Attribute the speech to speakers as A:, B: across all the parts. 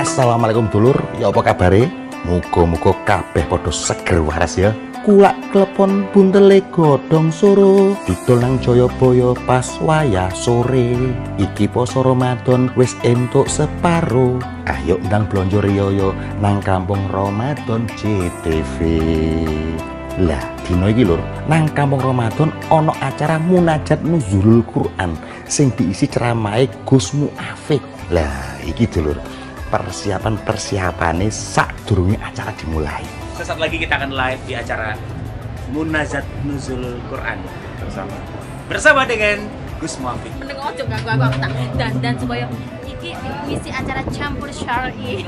A: Assalamualaikum dulur, ya apa kabare? Muga-muga kabeh padha seger waras ya. Kulak klepon buntele godhong soro, didol nang Jayabaya pas wayah sore. Iki poso Ramadan wis entuk separo. Ayo ndang blonjo riyo nang Kampung Ramadhan JTV. Lah, dino iki lur, nang Kampung Ramadhan ana acara Munajat Nuzulul Quran sing diisi ceramahe Gus Muwafiq. Lah, iki dulur, persiapane sadurunge acara dimulai.
B: Sesaat lagi kita akan live di acara Munajat Nuzulul Quran bersama dengan Gus Muwafiq.
C: Mending ojo ganggu aku tak dandan supaya iki misi acara campur syar'i.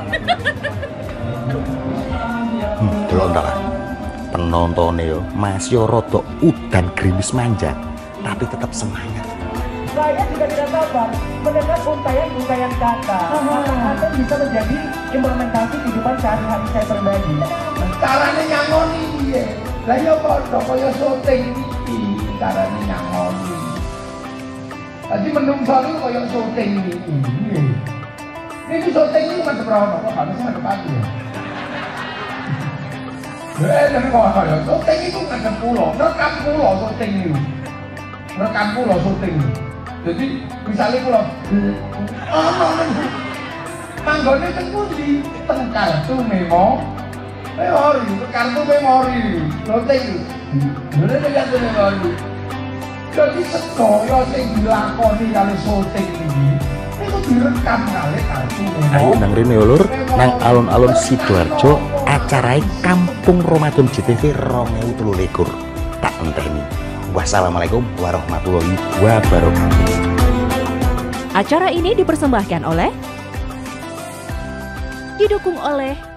A: Delok ndak penontonnya yo masih rada udan gerimis manja tapi tetap semangat.
D: Saya juga tidak sabar mendengar untayan-untayan kata. Akan bisa menjadi implementasi kehidupan sehari-hari saya pribadi.
E: Carane nyangoni piye? Lah ya padha kaya syuting iki, carane nyangoni. Dadi menungso iki kaya syuting iki. Iki syuting iki madhep rono kok harus madhep aku ya. Tapi kok kaya syuting itu madhep kula, rekam kula syuting iki. Rekam kula syuting. Jadi misalnya kula manggone teng pundi? Teng kartu memori, kartu memori, syuting. Bener kartu memori. Jadi sedaya sing dilakoni kali syuting iki niku direkam kali kartu memori.
A: Ayo nang rene yo lur, nang Alun-Alun Sidoarjo, acarae Kampung Ramadhan JTV 2023. Tak enteni. Wassalamualaikum warahmatullahi wabarakatuh.
F: Acara ini dipersembahkan oleh, didukung oleh